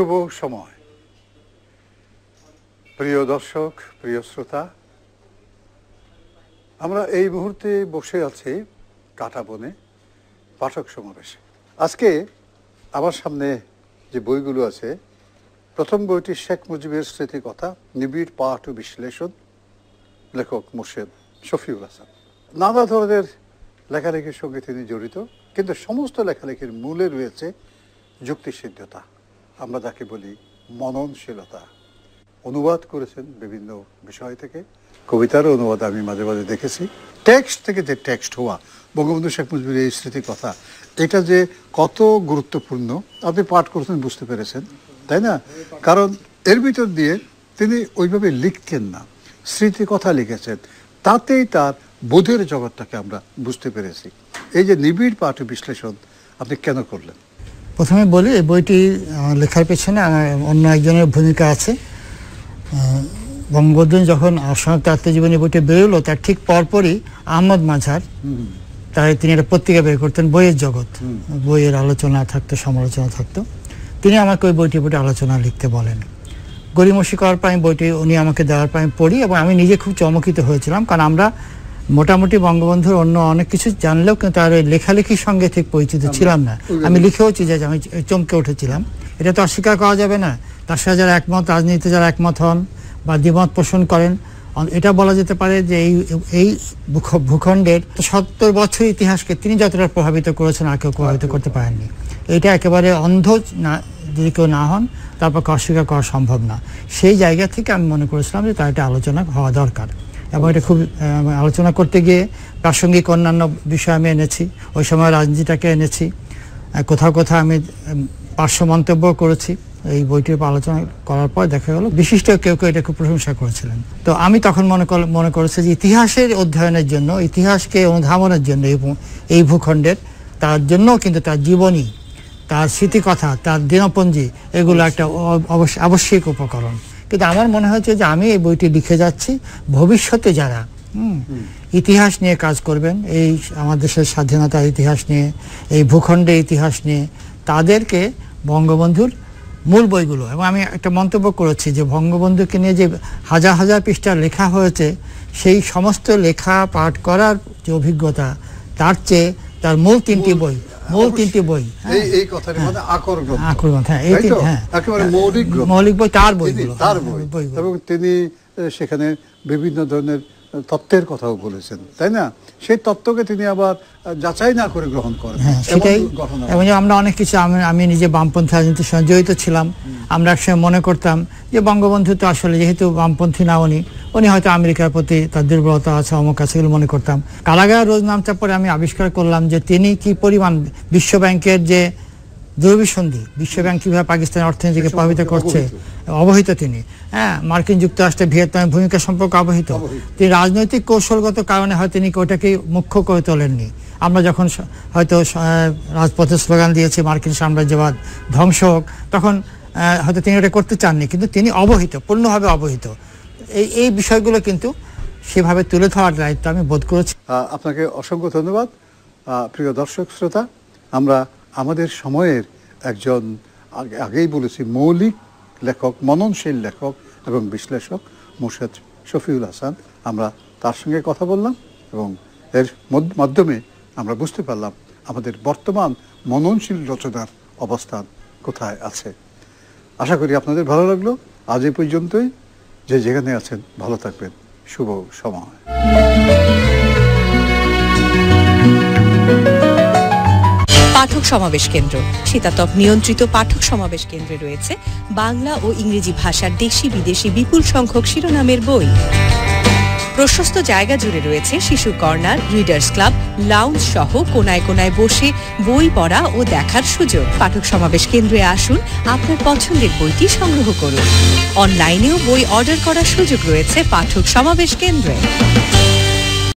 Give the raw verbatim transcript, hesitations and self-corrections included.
শুভ সময়। প্রিয় দর্শক, প্রিয় শ্রোতা, আমরা এই মুহূর্তে বসে আছি কাঁটাবনে পাঠক সমাবেশে। আজকে আমার সামনে যে বইগুলো আছে, প্রথম বইটি শেখ মুজিবের স্মৃতিকথা, নিবিড় পাঠ ও বিশ্লেষণ, লেখক মোর্শেদ শফিউল হাসান। নানা ধরনের লেখালেখির সঙ্গে তিনি জড়িত, কিন্তু সমস্ত লেখালেখির মূলে রয়েছে যুক্তিসিদ্ধতা, আমরা যাকে বলি মননশীলতা। অনুবাদ করেছেন বিভিন্ন বিষয় থেকে, কবিতারও অনুবাদ আমি মাঝে মাঝে দেখেছি। টেক্সট থেকে যে টেক্সট হওয়া বঙ্গবন্ধু শেখ মুজিবের এই স্মৃতিকথা, এটা যে কত গুরুত্বপূর্ণ আপনি পাঠ করেছেন বুঝতে পেরেছেন, তাই না? কারণ এর ভিতর দিয়ে তিনি ওইভাবে লিখতেন না, স্মৃতিকথা লিখেছেন, তাতেই তার বোধের জগৎটাকে আমরা বুঝতে পেরেছি। এই যে নিবিড় পাঠ ও বিশ্লেষণ আপনি কেন করলেন? প্রথমে বলি, এই বইটি লেখার পেছনে অন্য একজনের ভূমিকা আছে। বঙ্গবন্ধু যখন অসমাপ্ত আত্মজীবনী বইটি বেরোলো, তার ঠিক পরপরই আহমদ মাঝার, তাই তিনি একটা পত্রিকা বের করতেন, বইয়ের জগৎ, বইয়ের আলোচনা থাকতো, সমালোচনা থাকতো। তিনি আমাকে ওই বইটি বইটি আলোচনা লিখতে বলেন। গড়িমসি করার পর আমি বইটি উনি আমাকে দেওয়ার পর আমি পড়ি, এবং আমি নিজে খুব চমকিত হয়েছিলাম, কারণ আমরা মোটামুটি বঙ্গবন্ধুর অন্য অনেক কিছু জানলেও কিন্তু তার ওই লেখালেখির সঙ্গে ঠিক পরিচিত ছিলাম না। আমি লিখেওছি যে আমি চমকে উঠেছিলাম। এটা তো অস্বীকার করা যাবে না। তার সাথে যারা একমত, রাজনীতিতে যারা একমত হন বা দ্বিমত পোষণ করেন, এটা বলা যেতে পারে যে এই এই ভূখণ্ডের সত্তর বছর ইতিহাসকে তিনি যতটা প্রভাবিত করেছেন আর কেউ প্রভাবিত করতে পারেননি। এটা একেবারে অন্ধ না, যদি কেউ না হন তার পক্ষে অস্বীকার করা সম্ভব না। সেই জায়গা থেকে আমি মনে করেছিলাম যে তার একটা আলোচনা হওয়া দরকার, এবং এটা খুব আলোচনা করতে গিয়ে প্রাসঙ্গিক অন্যান্য বিষয় আমি এনেছি, ওই সময় রাজনীতিটাকে এনেছি, কোথাও কোথাও আমি পার্শ্ব মন্তব্য করেছি। এই বইটির আলোচনা করার পর দেখা গেল বিশিষ্ট কেউ কেউ এটা খুব প্রশংসা করেছিলেন। তো আমি তখন মনে মনে করেছি যে ইতিহাসের অধ্যয়নের জন্য, ইতিহাসকে অনুধাবনের জন্য এই ভূখণ্ডের, তার জন্য কিন্তু তার জীবনী, তার স্মৃতিকথা, তার দিনপঞ্জি, এগুলো একটা আবশ্যিক উপকরণ। কিন্তু আমার মনে হয়েছে যে আমি এই বইটি লিখে যাচ্ছি ভবিষ্যতে যারা হুম ইতিহাস নিয়ে কাজ করবেন, এই আমাদের দেশের স্বাধীনতার ইতিহাস নিয়ে, এই ভূখণ্ডের ইতিহাস নিয়ে, তাদেরকে বঙ্গবন্ধুর মূল বইগুলো, এবং আমি একটা মন্তব্য করেছি যে বঙ্গবন্ধুকে নিয়ে যে হাজার হাজার পৃষ্ঠা লেখা হয়েছে, সেই সমস্ত লেখা পাঠ করার যে অভিজ্ঞতা, তার চেয়ে তার মূল তিনটি বই, মূল তিনটি বই, এই কথার মানে আকর গ্রন্থ, আকর গ্রন্থ, হ্যাঁ, এই তিন, হ্যাঁ, একেবারে মৌলিক গ্রন্থ, মৌলিক বই, তার বইগুলো, তার বই। এবং তিনি সেখানে বিভিন্ন ধরনের তত্ত্বের কথাও বলেছেন, তাই না? সেই তত্ত্বকে তিনি আবার যাচাই না করে গ্রহণ করেন। হ্যাঁ, সেটাই। এবং আমরা অনেক কিছু, আমি আমি নিজে বামপন্থী রাজনীতির সঙ্গে জড়িত ছিলাম। আমরা একসময় মনে করতাম যে বঙ্গবন্ধু তো আসলে যেহেতু বামপন্থী না, উনি উনি হয়তো আমেরিকার প্রতি তার দুর্বলতা আছে, অমুক আছে, এগুলো মনে করতাম। কারাগার রোজ নামটার পরে আমি আবিষ্কার করলাম যে তিনি কি পরিমাণ বিশ্ব ব্যাংকের যে দুর্বিসন্ধি, বিশ্বব্যাংক কিভাবে পাকিস্তানের অর্থনীতিকে প্রভাবিত করছে, অবহিত তিনি। হ্যাঁ, মার্কিন যুক্তরাষ্ট্রে ভিয়েতনামের ভূমিকা সম্পর্কে অবহিত। তিনি রাজনৈতিক কৌশলগত কারণে হয়তো তিনি ওটাকে মুখ্য করে তোলেননি। আমরা যখন হয়তো রাজপথে স্লোগান দিয়েছি মার্কিন সাম্রাজ্যবাদ ধ্বংস হোক, তখন হয়তো তিনি ওটা করতে চাননি, কিন্তু তিনি অবহিত, পূর্ণভাবে অবহিত। এই এই বিষয়গুলো কিন্তু সেভাবে তুলে ধরার দায়িত্ব আমি বোধ করেছি। আপনাকে অসংখ্য ধন্যবাদ। প্রিয় দর্শক শ্রোতা, আমরা আমাদের সময়ের একজন, আগেই বলেছি, মৌলিক লেখক, মননশীল লেখক এবং বিশ্লেষক মোর্শেদ শফিউল হাসান, আমরা তার সঙ্গে কথা বললাম, এবং এর মাধ্যমে আমরা বুঝতে পারলাম আমাদের বর্তমান মননশীল রচনার অবস্থান কোথায় আছে। আশা করি আপনাদের ভালো লাগলো। আজ এই পর্যন্তই। যে যেখানে আছেন ভালো থাকবেন। শুভ সময়। পাঠক সমাবেশ কেন্দ্র, শীতাতপ নিয়ন্ত্রিত পাঠক সমাবেশ কেন্দ্রে রয়েছে বাংলা ও ইংরেজি ভাষার দেশি বিদেশি বিপুল সংখ্যক শিরোনামের বই। প্রশস্ত জায়গা জুড়ে রয়েছে শিশু কর্নার, রিডার্স ক্লাব, লাউঞ্জ সহ কোনায় কোনায় বসে বই পড়া ও দেখার সুযোগ। পাঠক সমাবেশ কেন্দ্রে আসুন, আপনার পছন্দের বইটি সংগ্রহ করুন। অনলাইনেও বই অর্ডার করার সুযোগ রয়েছে পাঠক সমাবেশ কেন্দ্রে।